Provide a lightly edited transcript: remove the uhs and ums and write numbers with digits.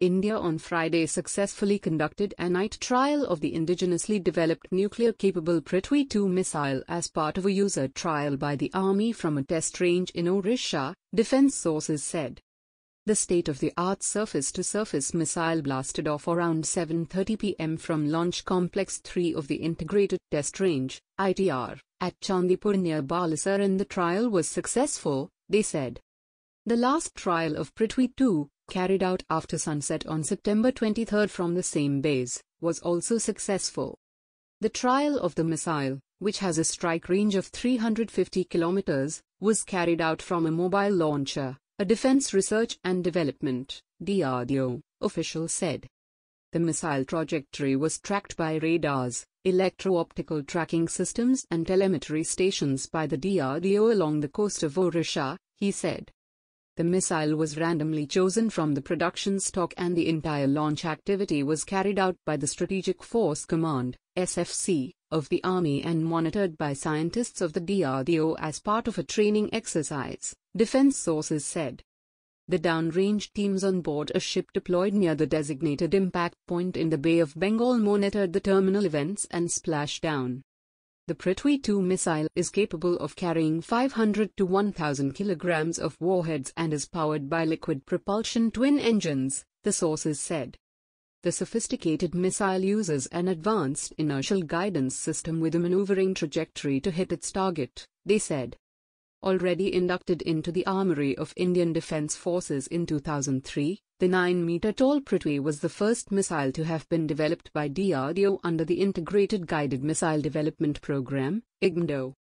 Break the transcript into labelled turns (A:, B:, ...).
A: India on Friday successfully conducted a night trial of the indigenously developed nuclear-capable Prithvi-2 missile as part of a user trial by the Army from a test range in Odisha, defense sources said. The state-of-the-art surface-to-surface missile blasted off around 7:30 p.m. from Launch Complex 3 of the Integrated Test Range, ITR, at Chandipur near Balasore, and the trial was successful, they said. The last trial of Prithvi-2, carried out after sunset on September 23 from the same base, was also successful. The trial of the missile, which has a strike range of 350 kilometers, was carried out from a mobile launcher, a Defense Research and Development (DRDO) official said. The missile trajectory was tracked by radars, electro-optical tracking systems and telemetry stations by the DRDO along the coast of Odisha, he said. The missile was randomly chosen from the production stock and the entire launch activity was carried out by the Strategic Force Command (SFC) of the Army and monitored by scientists of the DRDO as part of a training exercise, defense sources said. The downrange teams on board a ship deployed near the designated impact point in the Bay of Bengal monitored the terminal events and splashdown. The Prithvi-2 missile is capable of carrying 500 to 1,000 kilograms of warheads and is powered by liquid propulsion twin engines, the sources said. The sophisticated missile uses an advanced inertial guidance system with a maneuvering trajectory to hit its target, they said. Already inducted into the armory of Indian Defence Forces in 2003, the 9-meter-tall Prithvi was the first missile to have been developed by DRDO under the Integrated Guided Missile Development Program, IGMDO.